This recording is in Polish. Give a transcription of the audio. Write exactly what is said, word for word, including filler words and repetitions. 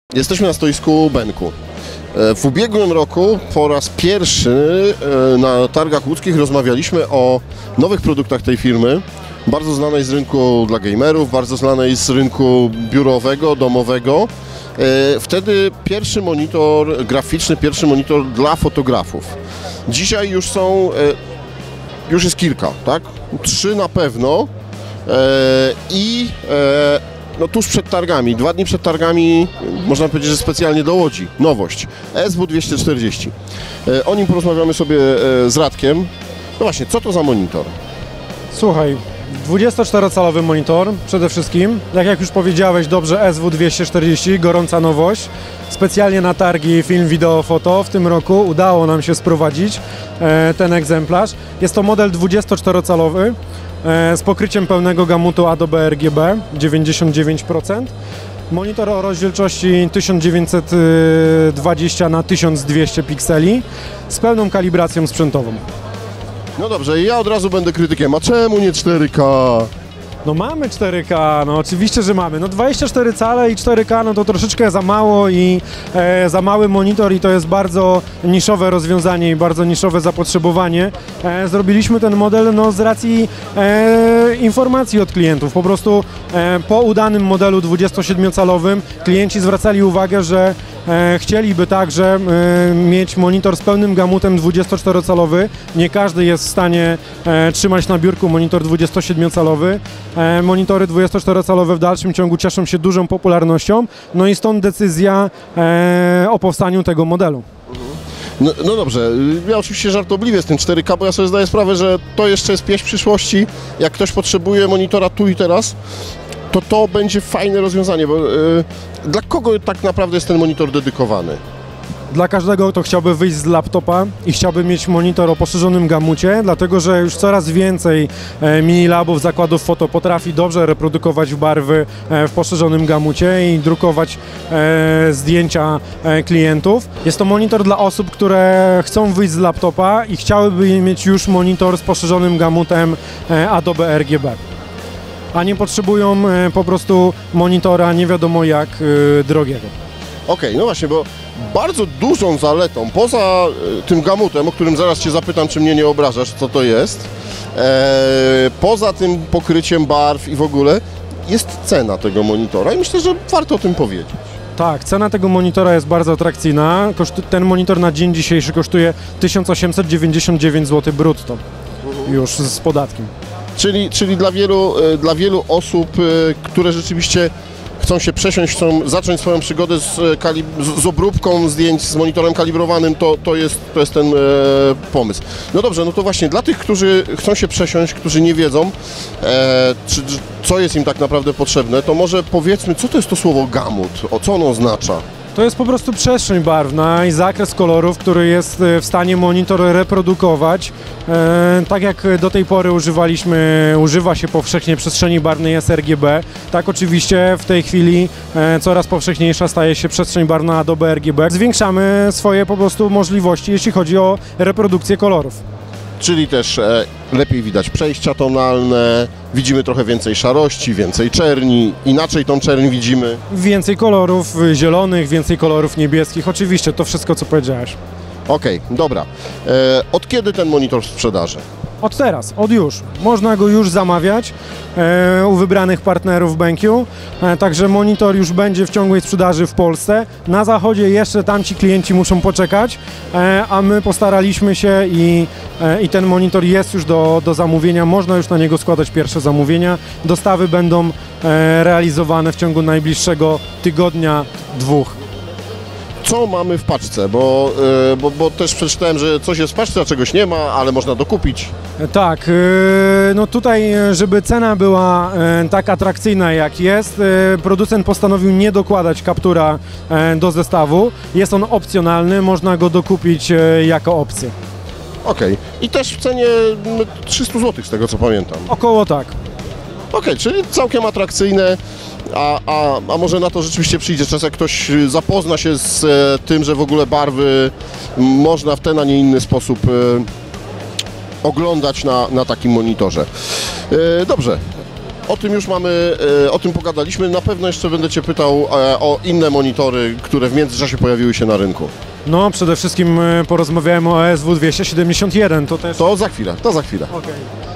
Jesteśmy na stoisku Benku. W ubiegłym roku po raz pierwszy na targach łódzkich rozmawialiśmy o nowych produktach tej firmy, bardzo znanej z rynku dla gamerów, bardzo znanej z rynku biurowego, domowego. Wtedy pierwszy monitor graficzny, pierwszy monitor dla fotografów. Dzisiaj już są, już jest kilka, tak? Trzy na pewno i no tuż przed targami, dwa dni przed targami, można powiedzieć, że specjalnie do Łodzi, nowość, S W dwieście czterdzieści. O nim porozmawiamy sobie z Radkiem. No właśnie, co to za monitor? Słuchaj, dwudziestoczterocalowy monitor przede wszystkim, tak jak już powiedziałeś dobrze, S W dwieście czterdzieści, gorąca nowość. Specjalnie na targi film, wideo, foto w tym roku udało nam się sprowadzić e, ten egzemplarz. Jest to model dwudziestoczterocalowy e, z pokryciem pełnego gamutu Adobe R G B dziewięćdziesiąt dziewięć procent. Monitor o rozdzielczości tysiąc dziewięćset dwadzieścia na tysiąc dwieście pikseli z pełną kalibracją sprzętową. No dobrze, ja od razu będę krytykiem, a czemu nie cztery K? No mamy cztery K, no oczywiście, że mamy. No dwadzieścia cztery cale i cztery K, no to troszeczkę za mało i e, za mały monitor i to jest bardzo niszowe rozwiązanie i bardzo niszowe zapotrzebowanie. E, zrobiliśmy ten model no, z racji e, informacji od klientów. Po prostu e, po udanym modelu dwudziestosiedmiocalowym klienci zwracali uwagę, że E, chcieliby także e, mieć monitor z pełnym gamutem dwudziestoczterocalowy. Nie każdy jest w stanie e, trzymać na biurku monitor dwudziestosiedmiocalowy. E, monitory dwudziestoczterocalowe w dalszym ciągu cieszą się dużą popularnością, no i stąd decyzja e, o powstaniu tego modelu. No, no dobrze, ja oczywiście żartobliwie z tym cztery K, bo ja sobie zdaję sprawę, że to jeszcze jest pieśń przyszłości. Jak ktoś potrzebuje monitora tu i teraz, to to będzie fajne rozwiązanie, bo yy, dla kogo tak naprawdę jest ten monitor dedykowany? Dla każdego, kto chciałby wyjść z laptopa i chciałby mieć monitor o poszerzonym gamucie, dlatego że już coraz więcej e, minilabów, zakładów foto potrafi dobrze reprodukować barwy e, w poszerzonym gamucie i drukować e, zdjęcia e, klientów. Jest to monitor dla osób, które chcą wyjść z laptopa i chciałyby mieć już monitor z poszerzonym gamutem e, Adobe R G B. A nie potrzebują e, po prostu monitora nie wiadomo jak e, drogiego. Okej, okay, no właśnie, bo bardzo dużą zaletą, poza e, tym gamutem, o którym zaraz Cię zapytam, czy mnie nie obrażasz, co to jest, e, poza tym pokryciem barw i w ogóle, jest cena tego monitora i myślę, że warto o tym powiedzieć. Tak, cena tego monitora jest bardzo atrakcyjna. Kosztu, ten monitor na dzień dzisiejszy kosztuje tysiąc osiemset dziewięćdziesiąt dziewięć złotych brutto, uh-huh. już z podatkiem. Czyli, czyli dla wielu, dla wielu osób, które rzeczywiście chcą się przesiąść, chcą zacząć swoją przygodę z, kalib- z obróbką zdjęć z monitorem kalibrowanym, to, to, jest, to jest ten e, pomysł. No dobrze, no to właśnie dla tych, którzy chcą się przesiąść, którzy nie wiedzą, e, czy, co jest im tak naprawdę potrzebne, to może powiedzmy, co to jest to słowo gamut, o co ono oznacza? To jest po prostu przestrzeń barwna i zakres kolorów, który jest w stanie monitor reprodukować. E, tak jak do tej pory używaliśmy, używa się powszechnie przestrzeni barwnej S R G B, tak oczywiście w tej chwili e, coraz powszechniejsza staje się przestrzeń barwna Adobe R G B. Zwiększamy swoje po prostu możliwości, jeśli chodzi o reprodukcję kolorów. Czyli też e, lepiej widać przejścia tonalne, widzimy trochę więcej szarości, więcej czerni, inaczej tą czerń widzimy. Więcej kolorów zielonych, więcej kolorów niebieskich, oczywiście to wszystko, co powiedziałeś. Okej, okay, dobra. E, od kiedy ten monitor w sprzedaży? Od teraz, od już. Można go już zamawiać e, u wybranych partnerów BenQ, e, także monitor już będzie w ciągłej sprzedaży w Polsce. Na zachodzie jeszcze tamci klienci muszą poczekać, e, a my postaraliśmy się i, e, i ten monitor jest już do, do zamówienia. Można już na niego składać pierwsze zamówienia. Dostawy będą e, realizowane w ciągu najbliższego tygodnia, dwóch. Co mamy w paczce, bo, yy, bo, bo też przeczytałem, że coś jest w paczce, a czegoś nie ma, ale można dokupić. Tak, yy, no tutaj, żeby cena była yy, tak atrakcyjna jak jest, yy, producent postanowił nie dokładać kaptura yy, do zestawu. Jest on opcjonalny, można go dokupić yy, jako opcję. Okej, okay. I też w cenie trzysta złotych z tego co pamiętam. Około tak. Okej, okay, czyli całkiem atrakcyjne. A, a, a może na to rzeczywiście przyjdzie czas, jak ktoś zapozna się z e, tym, że w ogóle barwy można w ten, a nie inny sposób e, oglądać na, na takim monitorze. E, dobrze, o tym już mamy, e, o tym pogadaliśmy. Na pewno jeszcze będę Cię pytał e, o inne monitory, które w międzyczasie pojawiły się na rynku. No, przede wszystkim e, porozmawiałem o E S W dwieście siedemdziesiąt jeden, to też... To za chwilę, to za chwilę. Okej.